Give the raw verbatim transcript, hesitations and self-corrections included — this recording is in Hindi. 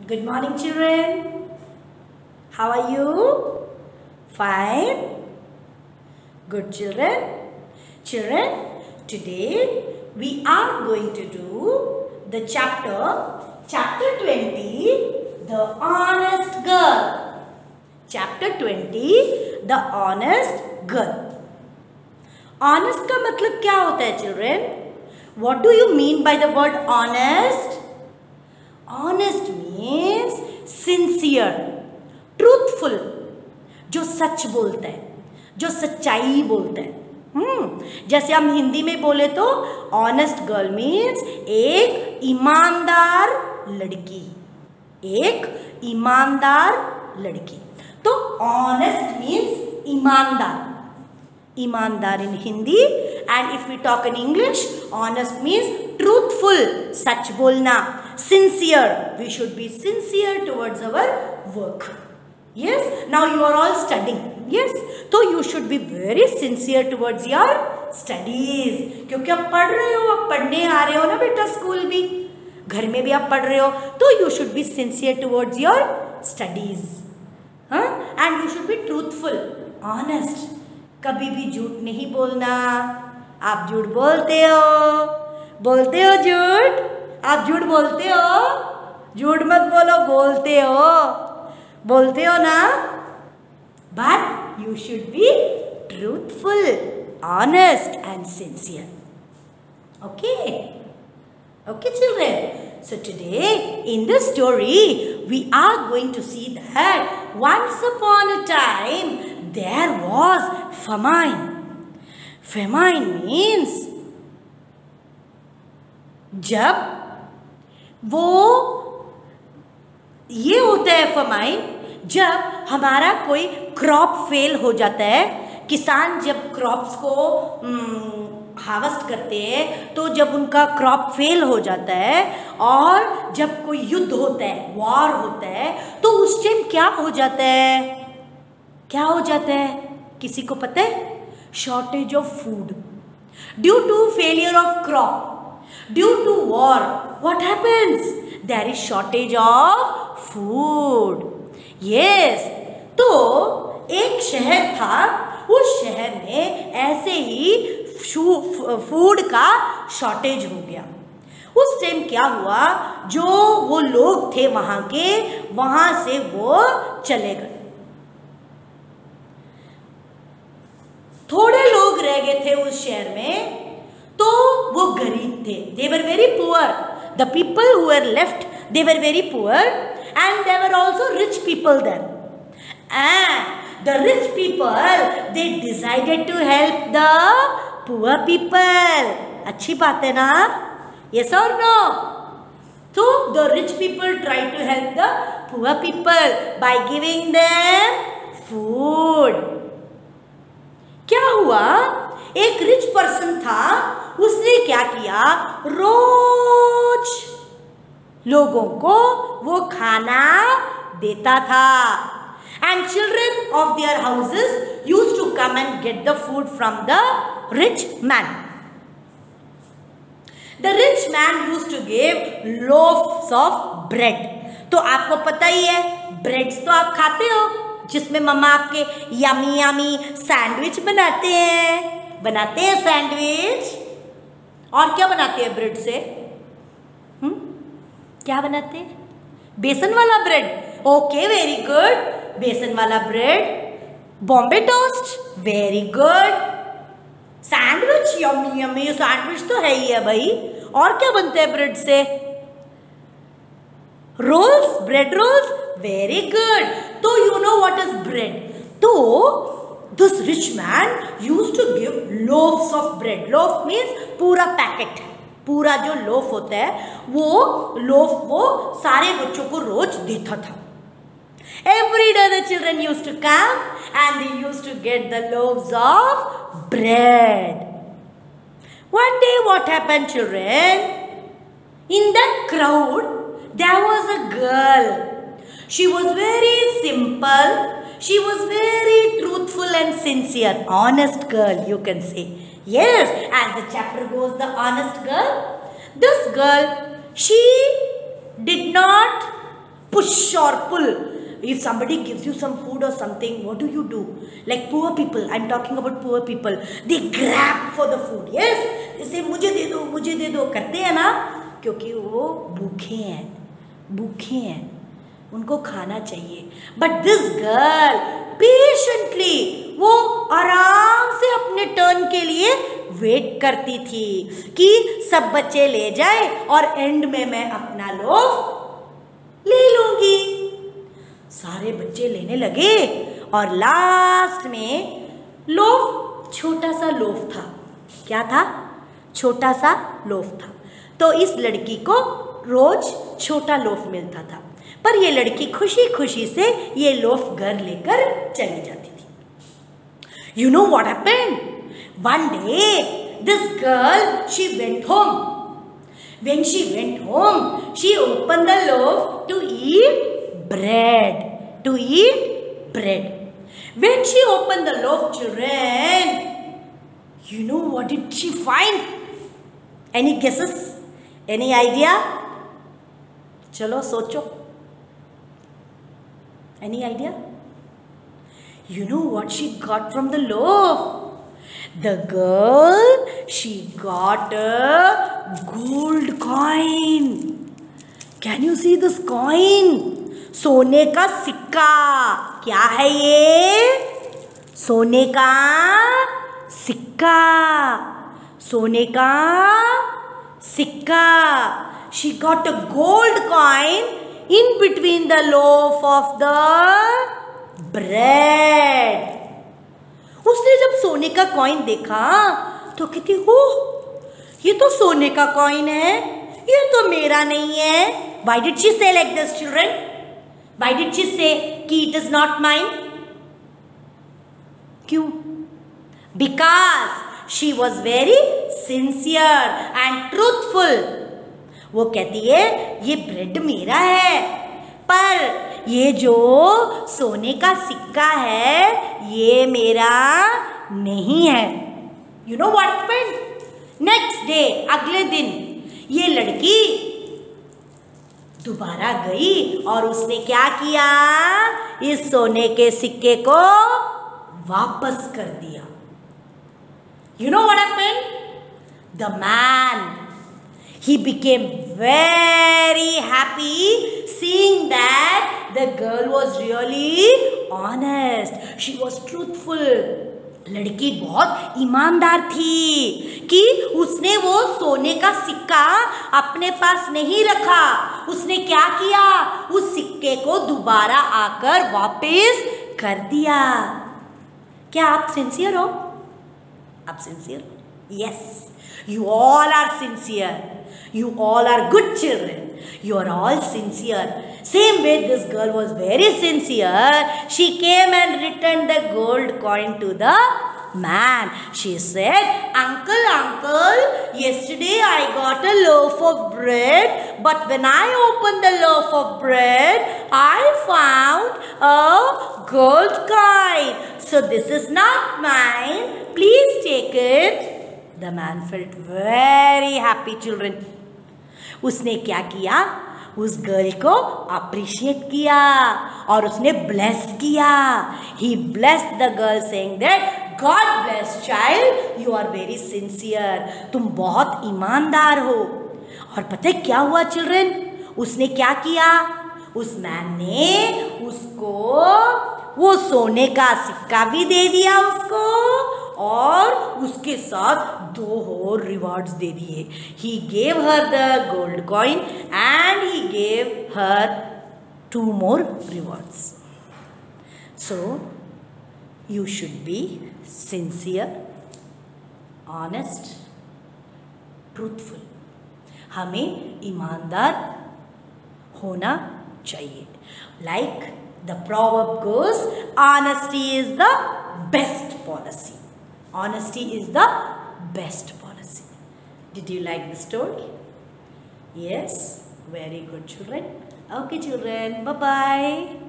Good morning, children. How are you? Fine? Good, children. Children, today we are going to do the chapter, chapter twenty, The Honest Girl. Chapter twenty, The Honest Girl. Honest का मतलब क्या होता है, children? What do you mean by the word honest? Honest means sincere, truthful, जो सच बोलता है, जो सच्चाई बोलता है. हम्म जैसे हम हिंदी में बोले तो ऑनेस्ट गर्ल मीन्स एक ईमानदार लड़की, एक ईमानदार लड़की. तो ऑनेस्ट मीन्स ईमानदार, ईमानदार in Hindi, and if we talk in English, honest means truthful, सच बोलना, sincere. We should be sincere towards our work. Yes, now you are all studying. Yes, so you should be very sincere towards your studies. क्योंकि आप पढ़ रहे हो, आप पढ़ने आ रहे हो ना बेटा, स्कूल भी, घर में भी आप पढ़ रहे हो, तो you should be sincere towards your studies. हाँ, and you should be truthful, honest. कभी भी झूठ नहीं बोलना. आप झूठ बोलते हो, बोलते हो झूठ, आप झूठ बोलते हो, झूठ मत बोलो, बोलते हो, बोलते हो ना. But you should be truthful, honest and sincere. Okay? Okay, children. So today in this story we are going to see that once upon a time there was famine. Famine means जब वो ये होता है famine जब हमारा कोई क्रॉप फेल हो जाता है. किसान जब क्रॉप्स को हार्वेस्ट करते हैं तो जब उनका क्रॉप फेल हो जाता है और जब कोई युद्ध होता है, वॉर होता है, तो उस टाइम क्या हो जाता है, क्या हो जाता है, किसी को पता है? Shortage of food due to failure of crop, due to war. What happens? There is shortage of food. Yes, तो एक शहर था, उस शहर में ऐसे ही फूड का शॉर्टेज हो गया. उस टाइम क्या हुआ, जो वो लोग थे वहां के, वहां से वो चले गए. थोड़े लोग रह गए थे उस शहर में, तो वो गरीब थे. They were very poor. The people who were left, they were very poor, and they were also rich people there. And the rich people they decided to help the poor people. अच्छी बात है ना? यस और no? So the rich people try to help the poor people by giving them food. क्या हुआ, एक रिच पर्सन था, उसने क्या किया, रोज लोगों को वो खाना देता था. And children of their houses used to come and get the food from the rich man. The rich man used to give loaves of bread. तो आपको पता ही है, ब्रेड्स तो आप खाते हो, जिसमें मम्मा आपके यमी यमी सैंडविच बनाते हैं, बनाते हैं सैंडविच. और क्या बनाते हैं ब्रेड से? हम्म क्या बनाते हैं? बेसन वाला ब्रेड. Okay, very good. बेसन वाला bread. Bombay toast, very good. Sandwich, yummy yummy sandwich तो है ही है भाई. और क्या बनते हैं ब्रेड से? Rolls, bread rolls, very good. तो you know what is bread. तो this rich man used to give loafs of bread. Loaf means पूरा पैकेट, पूरा जो लोफ होता है, वो लोफ वो सारे बच्चों को रोज देता था. Every day the children used to come and they used to get the loaves of bread. One day what happened, children? In that crowd there was a girl. She was very simple. She was very truthful and sincere. Honest girl, you can say. Yes, as the chapter goes, the honest girl. This girl, she did not push or pull. If somebody gives you some food or something, what do you do? Like poor people, I'm talking about poor people. They grab for the food. Yes, they say मुझे दे दो, मुझे दे दो, करते हैं ना, क्योंकि वो भूखे हैं, भूखे हैं, उनको खाना चाहिए. But this girl patiently, वो आराम से अपने टर्न के लिए वेट करती थी कि सब बच्चे ले जाए और एंड में मैं अपना लोफ ले लूंगी. सारे बच्चे लेने लगे और लास्ट में लोफ, छोटा सा लोफ था. क्या था? छोटा सा लोफ था. तो इस लड़की को रोज छोटा लोफ मिलता था, पर ये लड़की खुशी खुशी से ये लोफ घर लेकर चली जाती थी. You know what happened? One day, this girl, she went home. When she went home, she opened the loaf to eat bread. To eat bread. When she opened the loaf, children, you know what did she find? Any guesses? Any idea? चलो सोचो. Any idea? You know what she got from the loaf? The girl, she got a gold coin. Can you see this coin? सोने का सिक्का. क्या है ये? सोने का सिक्का. सोने का सिक्का. She got a gold coin in between the loaf of the bread. उसने जब सोने का कॉइन देखा तो कहती, हो, ये तो सोने का कॉइन है, ये तो मेरा नहीं है. Why did she say like this, children? Why did she say कि it is not mine? क्यों? Because she was very sincere and truthful. वो कहती है ये ब्रेड मेरा है, पर ये जो सोने का सिक्का है ये मेरा नहीं है. You know what happened? Next day, अगले दिन ये लड़की दोबारा गई और उसने क्या किया? इस सोने के सिक्के को वापस कर दिया. You know what happened? The man, he became very happy seeing that the girl was really honest. She was truthful. लड़की बहुत ईमानदार थी कि उसने वो सोने का सिक्का अपने पास नहीं रखा. उसने क्या किया? उस सिक्के को दोबारा आकर वापस कर दिया. क्या आप सिंसियर हो? आप सिंसियर हो? Yes, you all are sincere. You all are good children. You are all sincere. Same way this girl was very sincere. She came and returned the gold coin to the man. She said, Uncle, uncle, yesterday I got a loaf of bread, but when I opened the loaf of bread, I found a gold coin. So this is not mine. Please take it. The man felt very happy, children. उसने क्या किया? उस गर्ल को अप्रिशिएट किया और उसने ब्लेस किया. He blessed the girl saying that God bless child, you are very sincere. तुम बहुत ईमानदार हो. और पता है क्या हुआ चिल्ड्रन? उसने क्या किया? उस मैन ने उसको वो सोने का सिक्का भी दे दिया उसको और उसके साथ दो और रिवार्ड्स दे दिए. He gave her the gold coin and he gave her two more rewards. So you should be sincere, honest, truthful. हमें ईमानदार होना चाहिए. Like the proverb goes, honesty is the best policy. Honesty is the best policy. Did you like the story? Yes? Very good, children. Okay, children. Bye-bye.